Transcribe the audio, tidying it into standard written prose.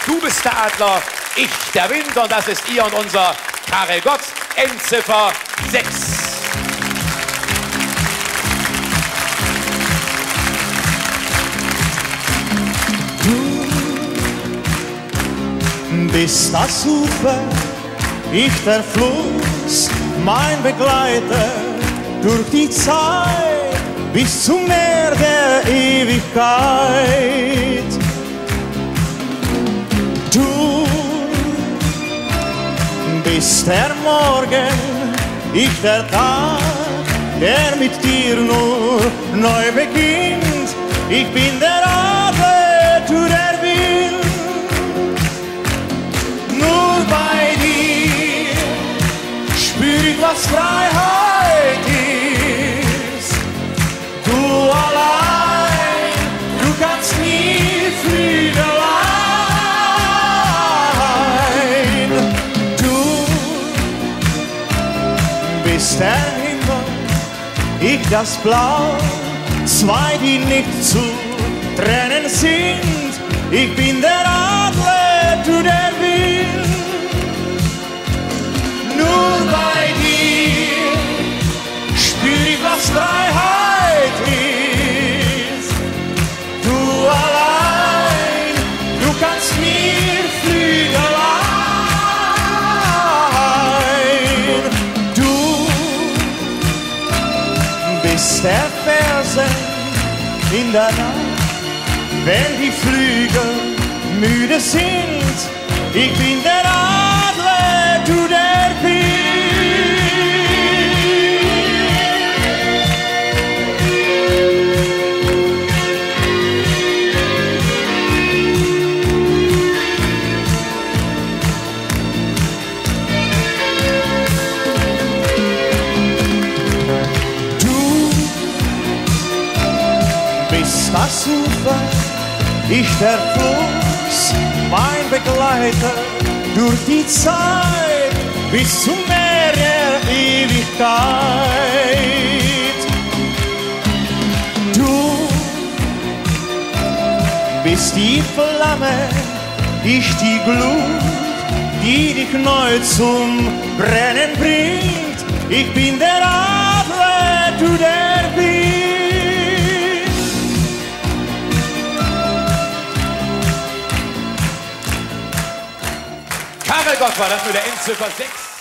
Du bist der Adler, ich der Wind und das ist ihr und unser Karel Gott, Endziffer 6. Du bist das Ufer, ich der Fluss, mein Begleiter durch die Zeit bis zum Meer der Ewigkeit. Du bist der Morgen, ich der Tag, der mit dir nur neu beginnt. Ich bin der Adler, du der Wind. Nur bei dir spür ich, was Freiheit ist. Du allein, du kannst nie Flügelein. Du bist der Himmel, ich das Blau, zwei, die nicht zu trennen sind. Ich bin der Adler, du der Wind. Nur bei dir spür ich, was Freiheit ist. Du allein, du kannst mir Flügelein. Du bist der Felsen in der Nacht, wenn die Flügel müde sind. Ich bin der Adler, du der Wind. Du bist das Ufer, ich der Fluss, mein Begleiter durch die Zeit bis zum Meer der Ewigkeit. Du bist die Flamme, ich die Glut, die dich neu zum Brennen bringt. Ich bin der Adler, du der Wind. Karel Gott war das mit der Endziffer 6.